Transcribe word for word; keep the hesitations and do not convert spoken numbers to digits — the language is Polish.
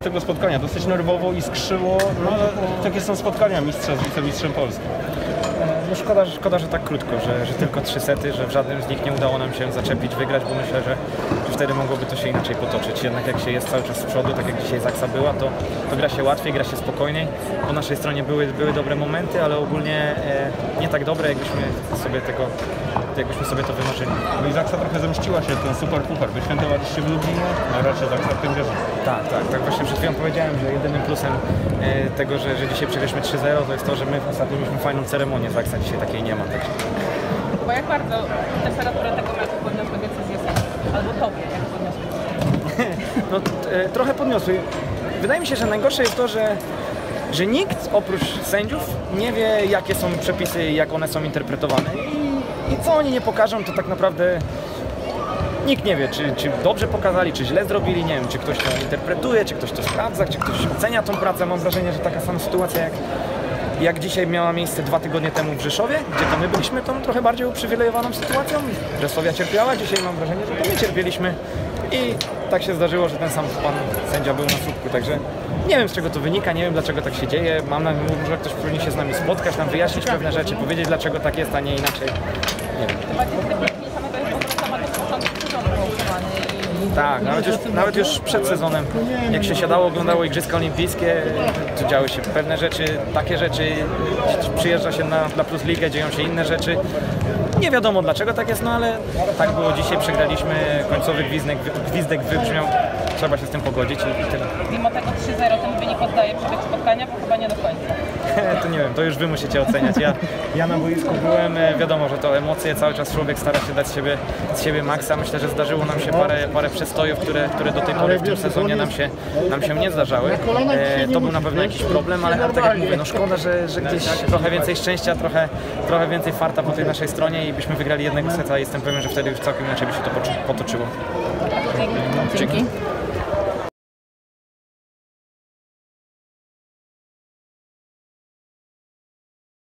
tego spotkania. Dosyć nerwowo iskrzyło, no ale takie są spotkania mistrza z wicemistrzem Polski. No szkoda, szkoda, że tak krótko, że, że tylko trzy sety, że w żadnym z nich nie udało nam się zaczepić, wygrać, bo myślę, że, że wtedy mogłoby to się inaczej potoczyć. Jednak jak się jest cały czas z przodu, tak jak dzisiaj Zaksa była, to, to gra się łatwiej, gra się spokojniej. Po naszej stronie były, były dobre momenty, ale ogólnie e, nie tak dobre, jakbyśmy sobie tego, jakbyśmy sobie to wymarzyli. No i Zaksa trochę zemściła się ten super puchar. Wyświętowaliście w Lublinie, a raczej Zaksa w tym wierzy. Tak, tak, tak. Właśnie przed chwilą powiedziałem, że jedynym plusem e, tego, że, że dzisiaj przegraliśmy trzy zero, to jest to, że my ostatnio mieliśmy fajną ceremonię Zaksa, dzisiaj takiej nie ma. Tak. Bo jak bardzo temperatura tego meczu podniosła decyzję sędziów? Albo tobie, jak podniosła? No, e, trochę podniosły. Wydaje mi się, że najgorsze jest to, że, że nikt oprócz sędziów nie wie, jakie są przepisy i jak one są interpretowane. I, i co oni nie pokażą, to tak naprawdę nikt nie wie, czy, czy dobrze pokazali, czy źle zrobili, nie wiem, czy ktoś to interpretuje, czy ktoś to sprawdza, czy ktoś ocenia tą pracę. Mam wrażenie, że taka sama sytuacja jak, jak dzisiaj miała miejsce dwa tygodnie temu w Rzeszowie, gdzie to my byliśmy tą trochę bardziej uprzywilejowaną sytuacją. Rzeszowia cierpiała, dzisiaj mam wrażenie, że to my cierpieliśmy i tak się zdarzyło, że ten sam pan sędzia był na słupku, także nie wiem, z czego to wynika, nie wiem, dlaczego tak się dzieje. Mam na myśli, że ktoś powinien się z nami spotkać, nam wyjaśnić pewne rzeczy, powiedzieć, dlaczego tak jest, a nie inaczej. Nie wiem. Tak, nawet już, nawet już przed sezonem, jak się siadało, oglądało Igrzyska Olimpijskie, to działy się pewne rzeczy, takie rzeczy, przyjeżdża się na, na Plus Ligę, dzieją się inne rzeczy. Nie wiadomo dlaczego tak jest, no ale tak było dzisiaj, przegraliśmy, końcowy gwizdek, gwizdek wybrzmiał, trzeba się z tym pogodzić i, i tyle. Mimo tego trzy zero ten wynik oddaje przebieg spotkania, bo chyba nie do końca. To nie wiem, to już wy musicie oceniać. Ja, ja na boisku byłem, wiadomo, że to emocje, cały czas człowiek stara się dać z siebie, z siebie maksa. Myślę, że zdarzyło nam się parę, parę przestojów, które, które do tej pory w tym sezonie nam się, nam się nie zdarzały. E, to był na pewno jakiś problem, ale, ale tak jak mówię, no szkoda, że, że gdzieś trochę więcej szczęścia, trochę, trochę więcej farta po tej naszej stronie i byśmy wygrali jednego seta i jestem pewien, że wtedy już całkiem inaczej by się to potoczyło. Dzięki.